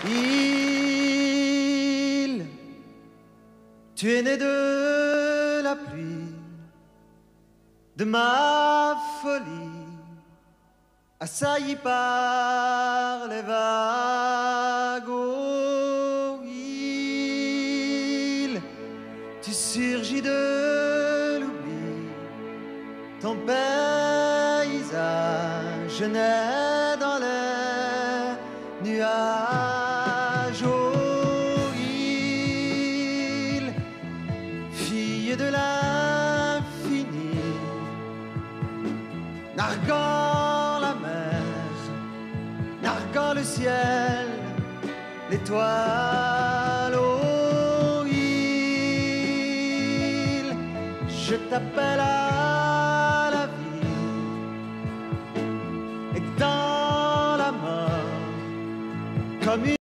île, tu es né de la pluie, de ma folie, assailli par les vagues. Oh, île, tu surgis de l'oubli, ton paysage naît dans les nuages. Oh, île, fille de l'infini, narguant la mer, narguant le ciel, l'étoile. Oh, île, je t'appelle à